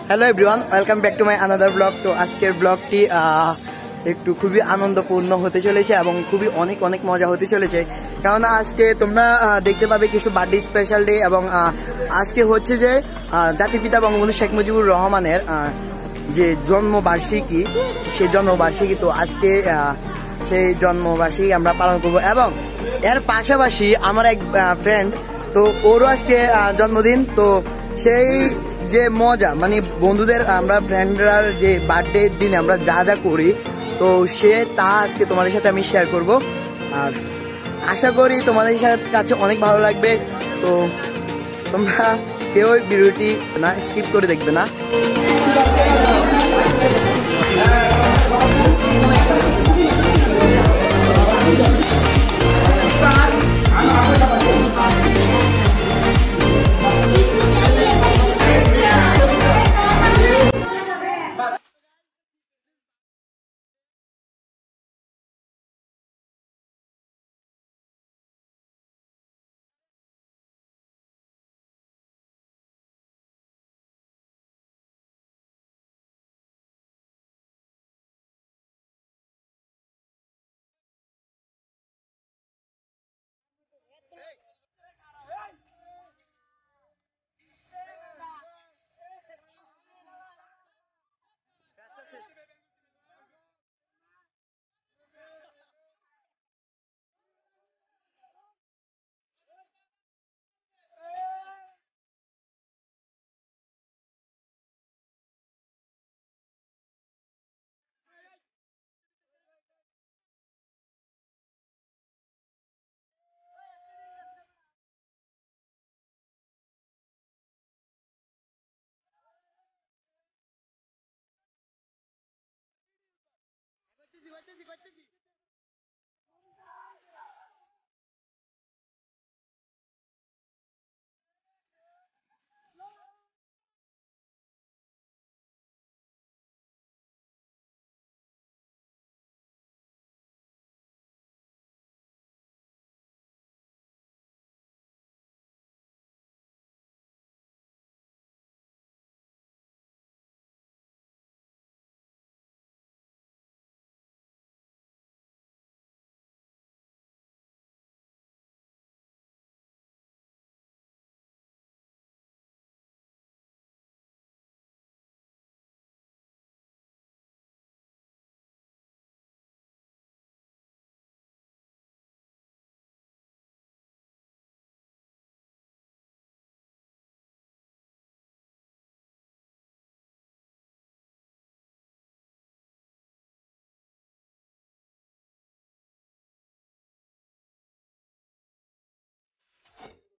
Hello everyone, welcome back to my another blog. তো আজকের ব্লগটি একটু খুবই আনন্দপূর্ণ হতে চলেছে এবং খুবই অনেক অনেক মজা হতে চলেছে, কারণ আজকে তোমরা দেখতে পাবে কিছু বার্থডে স্পেশাল ডে এবং আজকে হচ্ছে যে জাতির পিতা বঙ্গবন্ধু শেখ মুজিবুর রহমানের যে জন্মবার্ষিকী, সেই জন্মবার্ষিকী। তো আজকে সেই জন্মবার্ষিকী আমরা পালন করব এবং এর পাশাপাশি আমার এক ফ্রেন্ড, তো ওরও আজকে জন্মদিন। তো সেই যে মজা, মানে বন্ধুদের আমরা ফ্রেন্ডরা যে বার্থডে দিনে আমরা যা যা করি, তো সে তা আজকে তোমাদের সাথে আমি শেয়ার করব। আর আশা করি তোমাদের কাছে অনেক ভালো লাগবে। তো তোমরা কেউ ভিডিওটি না স্কিপ করে দেখবে না। করতেছি।